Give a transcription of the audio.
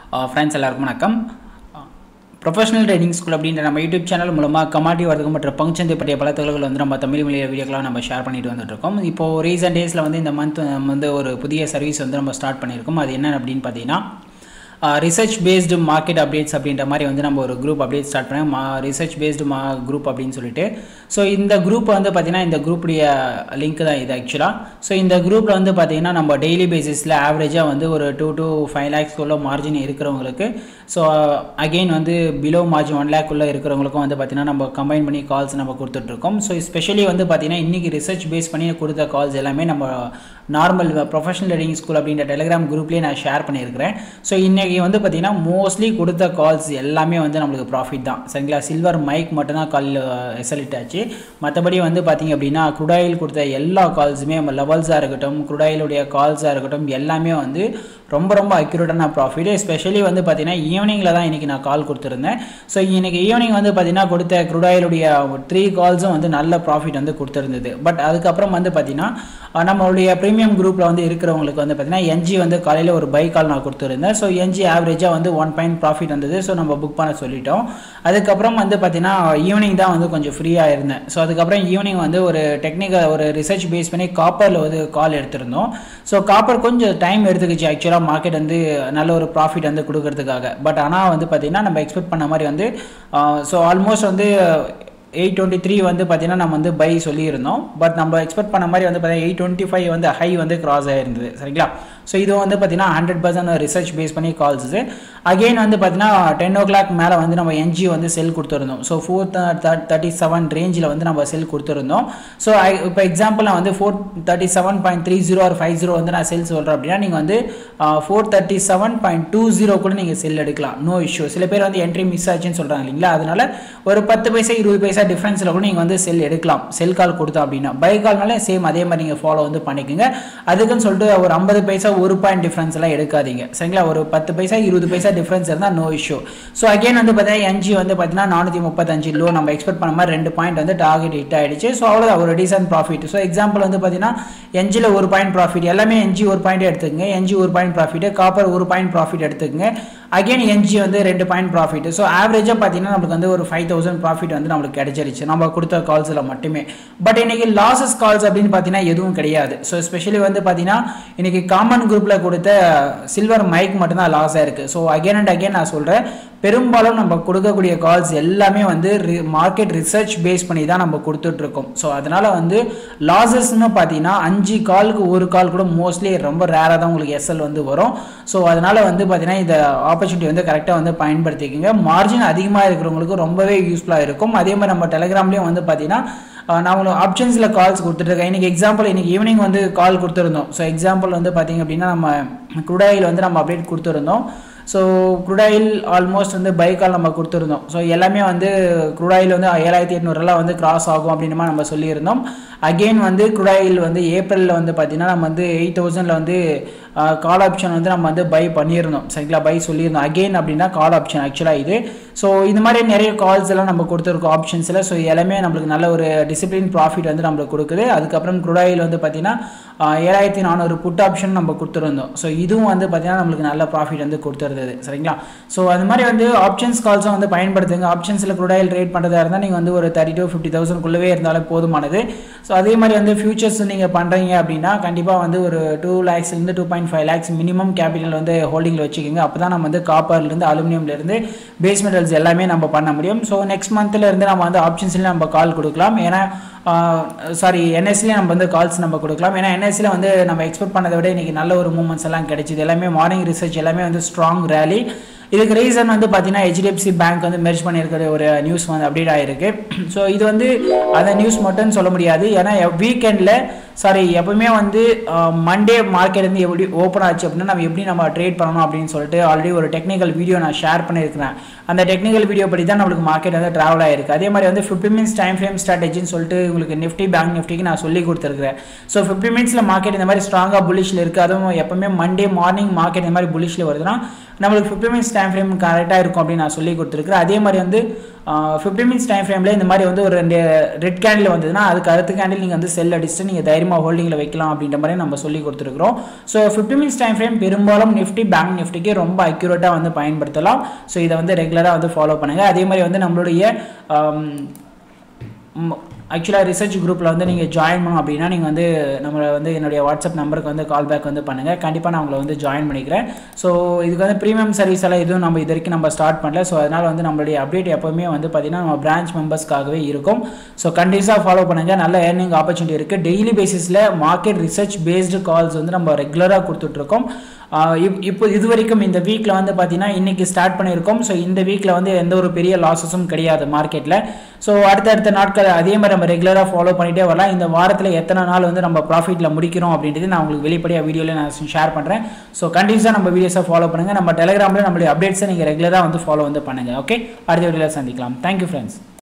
Friends எல்லாருக்கும் வணக்கம். Professional trading school அப்படின்ற நம்ம யூடியூப் சேனல் மூலமாக கமாடிட்டி வர்த்தகம் மற்றும் பங்குச்சந்தை பற்றிய பல தகவல்கள் வந்து நம்ம தமிழ் மொழியில் வீடியோக்கெலாம் நம்ம ஷேர் பண்ணிட்டு வந்துட்டுருக்கோம். இப்போது ரீசெண்ட் டேஸில் வந்து இந்த மந்த் வந்து ஒரு புதிய சர்வீஸ் வந்து நம்ம ஸ்டார்ட் பண்ணியிருக்கோம். அது என்ன அப்படின்னு பார்த்தீங்கன்னா ரிசர்ச் பேஸ்டு மார்க்கெட் அப்டேட்ஸ் அப்படின்ற மாதிரி வந்து நம்ம ஒரு குரூப் அப்டேட் ஸ்டார்ட் பண்ணோம். ரிசர்ச் பேஸ்டு குரூப் அப்படின்னு சொல்லிட்டு. ஸோ இந்த குரூப் வந்து பார்த்திங்கன்னா இந்த குரூப்புடைய லிங்க் தான் இது ஆக்சுவலாக. ஸோ இந்த குரூப்பில் வந்து பார்த்திங்கன்னா நம்ம டெய்லி பேசிஸில் ஆவரேஜாக வந்து ஒரு 2 to 5 lakhs மார்ஜின் இருக்கிறவங்களுக்கு, ஸோ அகெயின் வந்து பிலோ மார்ஜின் 1 lakh இருக்கிறவங்களுக்கும் வந்து பார்த்திங்கன்னா நம்ம கம்பைன் பண்ணி கால்ஸ் நம்ம கொடுத்துட்ருக்கோம். ஸோ ஸ்பெஷலி வந்து பார்த்திங்கன்னா இன்றைக்கி ரிசர்ச் பேஸ் பண்ணி கொடுத்த கால்ஸ் எல்லாமே நம்ம நார்மல் ப்ரொஃபஷனல் ட்ரேடிங் ஸ்கூல் அப்படின்ற டெலிகிராம் குரூப்லேயே நான் ஷேர் பண்ணியிருக்கிறேன். ஸோ இன்றைக்கி வந்து பார்த்திங்கன்னா மோஸ்ட்லி கொடுத்த கால்ஸ் எல்லாமே வந்து நம்மளுக்கு ப்ராஃபிட் தான், சரிங்களா. சில்வர் மைக் மட்டும்தான் கால் எசலிட் ஆச்சு. மற்றபடி வந்து பார்த்திங்க அப்படின்னா குரூடாயில் கொடுத்த எல்லா கால்ஸுமே லெவல்ஸாக இருக்கட்டும், குரூடாயிலுடைய கால்ஸாக இருக்கட்டும், எல்லாமே வந்து ரொம்ப ரொம்ப அக்யூரேட்டான ப்ராஃபிட். எஸ்பெஷலி வந்து பார்த்திங்கன்னா ஈவினிங்கில் தான் இன்றைக்கி நான் கால் கொடுத்துருந்தேன். ஸோ இன்றைக்கி ஈவினிங் வந்து பார்த்திங்கன்னா கொடுத்த குரூடாயிலுடைய 3 கால்ஸும் வந்து நல்ல ப்ராஃபிட் வந்து கொடுத்துருந்தது. பட் அதுக்கப்புறம் வந்து பார்த்திங்கன்னா நம்மளுடைய ப்ரீமியம் குரூப்பில் வந்து இருக்கிறவங்களுக்கு வந்து பார்த்திங்கன்னா என்ஜி வந்து காலையில் ஒரு பை கால் நான் கொடுத்துருந்தேன். ஸோ என்ஜி ஆவரேஜாக வந்து 1 பாயிண்ட் ப்ராஃபிட் வந்தது. ஸோ நம்ம புக் பண்ண சொல்லிட்டோம். அதுக்கப்புறம் வந்து பார்த்திங்கன்னா ஈவினிங் தான் வந்து கொஞ்சம் ஃப்ரீயாக இருந்தேன். ஸோ அதுக்கப்புறம் ஈவினிங் வந்து ஒரு டெக்னிக்கல் ஒரு ரிசர்ச் பேஸ் பண்ணி காப்பரில் வந்து கால் எடுத்திருந்தோம். ஸோ காப்பர் கொஞ்சம் டைம் எடுத்துக்கிச்சு ஆக்சுவலாக மார்க்கெட் வந்து நல்ல ஒரு ப்ராஃபிட் வந்து கொடுக்கறதுக்காக. பட் ஆனால் வந்து பார்த்திங்கன்னா நம்ம எக்ஸ்பெக்ட் பண்ண மாதிரி வந்து ஸோ ஆல்மோஸ்ட் வந்து 823 வந்து பார்த்திங்கன்னா நம்ம வந்து பை சொல்லியிருந்தோம். பட் நம்ம எக்ஸ்பெக்ட் பண்ண மாதிரி வந்து பார்த்திங்கன்னா 825 வந்து ஹை வந்து கிராஸ் ஆகிருந்தது, சரிங்களா. ஸோ இது வந்து பார்த்திங்கன்னா 100% ரிசர்ச் பேஸ் பண்ணி கால்ஸு. அகெயின் வந்து பார்த்திங்கன்னா 10 o'clock மேலே வந்து நம்ம என்ஜி வந்து செல் கொடுத்துருந்தோம். ஸோ 437 ரேஞ்சில் வந்து நம்ம செல் கொடுத்துருந்தோம். ஸோ இப்போ எக்ஸாம்பிள் நான் வந்து 437.30 or 50 வந்து நான் செல் சொல்கிறேன் அப்படின்னா நீங்கள் வந்து 437.20 கூட நீங்கள் செல் எடுக்கலாம், நோ இஷ்யூ. சில பேர் வந்து என்ட்ரி மிஸ் ஆச்சுன்னு சொல்கிறாங்க இல்லைங்களா, அதனால் ஒரு 10 பைசா 20 பைசா டிஃப்ரென்ஸில் கூட நீங்கள் வந்து செல் எடுக்கலாம். செல் கால் கொடுத்தோம் அப்படின்னா பை கால்னாலே சேம் அதே மாதிரி நீங்கள் ஃபாலோ வந்து பண்ணிக்கோங்க. அதுக்குன்னு சொல்லிட்டு ஒரு 50 பைசா 1 பாயிண்ட் டிஃப்ரென்ஸ் எல்லாம் எடுக்காதீங்க, சரிங்களா. ஒரு 10 பைசா 20 பைசா டிஃப்ரென்ஸ் இருந்தால் நோ இஷ்யூ. ஸோ அகைன் வந்து பார்த்தீங்கன்னா என்ஜி வந்து பார்த்தீங்கன்னா 435 லோ நம்ம எக்ஸ்பெக்ட் பண்ண மாதிரி 2 பாயிண்ட் வந்து டார்கெட் ஹிட் ஆகிடுச்சு. ஸோ அவ்வளோதான், ஒரு டீசன்ட் ப்ராஃபிட். ஸோ எக்ஸாம்பிள் வந்து பார்த்தீங்கன்னா என்ஜியில் 1 பாயிண்ட் ப்ராஃபிட், எல்லாமே என்ஜி 1 பாயிண்ட் எடுத்துக்கங்க. NG 1 point profit, copper 1 point profit எடுத்துக்கங்க. அகைன் என்ஜி வந்து 2 பாயிண்ட் ப்ராஃபிட். ஸோ ஆவரேஜாக பார்த்தீங்கன்னா நம்மளுக்கு வந்து ஒரு 5000 ப்ராஃபிட் வந்து நம்மளுக்கு கிடைச்சிருச்சு நம்ம கொடுத்த கால்ஸில் மட்டுமே. பட் இன்னைக்கு லாசஸ் கால்ஸ் அப்படின்னு பார்த்தீங்கன்னா எதுவும் கிடையாது. ஸோ ஸ்பெஷலி வந்து பார்த்தீங்கன்னா இன்னைக்கு காமன் குரூப்பில் கொடுத்த சில்வர் மைக் மட்டும்தான் லாஸ் ஆயிருக்கு. ஸோ அகைன் அண்ட் அகைன் நான் சொல்கிறேன், பெரும்பாலும் நம்ம கொடுக்கக்கூடிய கால்ஸ் எல்லாமே வந்து மார்க்கெட் ரிசர்ச் பேஸ் பண்ணி தான் நம்ம கொடுத்துட்ருக்கோம். ஸோ அதனால் வந்து லாசஸ்ன்னு பார்த்தீங்கன்னா 5 காலுக்கு 1 கால் கூட மோஸ்ட்லி ரொம்ப ரேராக தான் உங்களுக்கு எஸ்எல் வந்து வரும். ஸோ அதனால் வந்து பார்த்தீங்கன்னா இந்த ஆப்பர்ச்சுனிட்டி வந்து கரெக்டாக வந்து பயன்படுத்திக்கோங்க. மார்ஜின் அதிகமாக இருக்கிறவங்களுக்கு ரொம்பவே யூஸ்ஃபுல்லாக இருக்கும். அதே மாதிரி நம்ம டெலிகிராம்லேயும் வந்து பார்த்தீங்கன்னா நான் உங்களுக்கு ஆப்ஷன்ஸில் கால்ஸ் கொடுத்துட்ருக்கேன். இன்றைக்கி எக்ஸாம்பிள் இன்றைக்கி ஈவினிங் வந்து கால் கொடுத்துருந்தோம். ஸோ எக்ஸாம்பிள் வந்து பார்த்திங்க அப்படின்னா நம்ம குரூடாயில் வந்து நம்ம அப்டேட் கொடுத்துருந்தோம். ஸோ குரூடாயில் ஆல்மோஸ்ட் வந்து பை கால் நம்ம கொடுத்துருந்தோம். ஸோ எல்லாமே வந்து குரூடாயில் வந்து 7800 வந்து கிராஸ் ஆகும் அப்படின்னு நம்ம சொல்லியிருந்தோம். அகெயின் வந்து குரூடாயில் வந்து ஏப்ரலில் வந்து பார்த்திங்கன்னா நம்ம வந்து 8000 வந்து கால் ஆப்ஷன் வந்து நம்ம வந்து பை பண்ணியிருந்தோம், சரிங்களா. பை சொல்லியிருந்தோம். அகெயின் அப்படின்னா கால் ஆப்ஷன் ஆக்சுவலாக இது. ஸோ இந்த மாதிரி நிறைய கால்ஸ் எல்லாம் நம்ம கொடுத்துருக்கோம் ஆப்ஷன்ஸில். ஸோ எல்லாமே நம்மளுக்கு நல்ல ஒரு டிசிப்ளின் ப்ராஃபிட் வந்து நம்மளுக்கு கொடுக்குது. அதுக்கப்புறம் குரூடாயில் வந்து பார்த்திங்கன்னா 7400 புட் ஆப்ஷன் நம்ம கொடுத்துருந்தோம். ஸோ இதுவும் வந்து பார்த்திங்கன்னா நம்மளுக்கு நல்ல ப்ராஃபிட் வந்து கொடுத்துருந்தது, சரிங்களா. ஸோ அது மாதிரி வந்து ஆப்ஷன்ஸ் கால்ஸும் வந்து பயன்படுத்துங்க. ஆப்ஷன்ஸில் குரூடாயில் ட்ரேட் பண்ணுறதா இருந்தால் நீங்கள் வந்து ஒரு 30 to 50,000 இருந்தாலும் போதுமானது. ஸோ அதே மாதிரி வந்து ஃபியூச்சர்ஸ் நீங்கள் பண்ணுறீங்க அப்படின்னா கண்டிப்பாக வந்து ஒரு 2 lakhsலேருந்து 2.5 lakhs மினிமம் கேபிட்டல் வந்து ஹோல்டிங்கில் வச்சுக்கோங்க. அப்போ தான் நம்ம வந்து காப்பர்லேருந்து அலுமினியம்லேருந்து பேஸ் மெட்டல்ஸ் எல்லாமே நம்ம பண்ண முடியும். ஸோ நெக்ஸ்ட் மந்த்லேருந்து நம்ம வந்து ஆப்ஷன்ஸ்லேயும் நம்ம கால் கொடுக்கலாம். ஏன்னா என்எஸ்சிலே நம்ம வந்து கால்ஸ் நம்ம கொடுக்கலாம். ஏன்னா என்எஸ்சியில் வந்து நம்ம எக்ஸ்பெக்ட் பண்ணதை விட இன்றைக்கி நல்ல ஒரு மூமெண்ட்ஸ் எல்லாம் கிடைச்சிது. எல்லாமே மார்னிங் ரிசர்ச் எல்லாமே வந்து ஸ்ட்ராங் ரேலி. இதுக்கு ரீசன் வந்து பார்த்தீங்கன்னா HDFC பேங்க் வந்து மெர்ஜ் பண்ணியிருக்கிற ஒரு நியூஸ் வந்து அப்டேட் ஆகிருக்கு. ஸோ இது வந்து அந்த நியூஸ் மட்டும்னு சொல்ல முடியாது. ஏன்னா வீக்கெண்டில் எப்பவுமே வந்து மண்டே மார்க்கெட் வந்து எப்படி ஓப்பன் ஆச்சு அப்படின்னா நம்ம எப்படி நம்ம ட்ரேட் பண்ணணும் அப்படின்னு சொல்லிட்டு ஆல்ரெடி ஒரு டெக்னிக்கல் வீடியோ நான் ஷேர் பண்ணியிருக்கிறேன். அந்த டெக்னிக்கல் வீடியோ படி தான் நம்மளுக்கு மார்க்கெட் வந்து ட்ராவல் ஆகிருக்கு. அதே மாதிரி வந்து 50 minutes டைம் ஃப்ரேம் ஸ்ட்ராட்டஜின்னு சொல்லிட்டு உங்களுக்கு நிஃப்டி பேங்க் நிஃப்டிக்கு நான் சொல்லி கொடுத்துருக்கிறேன். ஸோ 50 minutesல மார்க்கெட் இந்த மாதிரி ஸ்ட்ராங்காக புல்லிஷில் இருக்குது. அதுவும் எப்பவுமே மண்டே மார்னிங் மார்க்கெட் இந்த மாதிரி புல்லிஷில் வருதுன்னா நம்மளுக்கு 50 minutes டைம் ஃப்ரேம் கரெக்டாக இருக்கும் அப்படின்னு நான் சொல்லி கொடுத்துருக்கிறேன். அதே மாதிரி வந்து 15 minutes டைம் ஃப்ரேமில் இந்த மாதிரி வந்து ஒரு 2 ரெட் கேண்டில் வந்ததுன்னா அதுக்கு அடுத்த கேண்டில் நீங்கள் வந்து செல் அடிச்சுட்டு நீங்கள் தைரியமாக ஹோல்டிங்கில் வைக்கலாம் அப்படின்ற மாதிரி நம்ம சொல்லி கொடுத்துருக்குறோம். ஸோ 15 minutes டைம் ஃப்ரேம் பெரும்பாலும் நிஃப்டி பேங்க் நிஃப்டிக்கு ரொம்ப அக்யூரேட்டாக வந்து பயன்படுத்தலாம். ஸோ இதை வந்து ரெகுலராக வந்து ஃபாலோ பண்ணுங்கள். அதே மாதிரி வந்து நம்மளுடைய ஆக்சுவலாக ரிசர்ச் குரூப்பில் வந்து நீங்கள் ஜாயின் பண்ணணும் அப்படின்னா நீங்கள் வந்து நம்மளை வந்து என்னுடைய வாட்ஸ்அப் நம்பருக்கு வந்து கால் பேக் வந்து பண்ணுங்கள். கண்டிப்பாக நான் உங்களை வந்து ஜாயின் பண்ணிக்கிறேன். ஸோ இதுக்கு வந்து ப்ரீமியம் சர்வீஸ் எல்லாம் எதுவும் நம்ம இது வரைக்கும் நம்ம ஸ்டார்ட் பண்ணல. ஸோ அதனால் வந்து நம்மளுடைய அப்டேட் எப்போவுமே வந்து பார்த்திங்கன்னா நம்ம பிரான்ச் மெம்பர்ஸ்க்காகவே இருக்கும். ஸோ கண்டிப்பாக ஃபாலோ பண்ணுங்கள். நல்ல ஏர்னிங் ஆப்பர்ச்சுனிட்டி இருக்குது. டெய்லி பேசிஸில் மார்க்கெட் ரிசர்ச் பேஸ்டு கால்ஸ் வந்து நம்ம ரெகுலராக கொடுத்துட்ருக்கோம். இப்போ இது வரைக்கும் இந்த வீக்கில் வந்து பார்த்தீங்கன்னா இன்றைக்கி ஸ்டார்ட் பண்ணியிருக்கோம். ஸோ இந்த வீக்கில் வந்து எந்த ஒரு பெரிய லாஸஸும் கிடையாது மார்க்கெட்டில். ஸோ அடுத்தடுத்த நாட்கள் அதே மாதிரி நம்ம ரெகுலராக ஃபாலோ பண்ணிகிட்டே வரலாம். இந்த வாரத்தில் எத்தனை நாள் வந்து நம்ம ப்ராஃபிட்டில் முடிக்கிறோம் அப்படின்றது நான் உங்களுக்கு வெளிப்படையாக வீடியோவில் நான் ஷேர் பண்ணுறேன். ஸோ கண்டிப்பாக நம்ம வீடியோஸை ஃபாலோ பண்ணுங்கள். நம்ம டெலிகிராமில் நம்மளுடைய அப்டேட்ஸை நீங்கள் ரெகுலராக வந்து ஃபாலோ வந்து பண்ணுங்கள். ஓகே, அடுத்த வீடியோவில் சந்திக்கலாம். Thank you friends.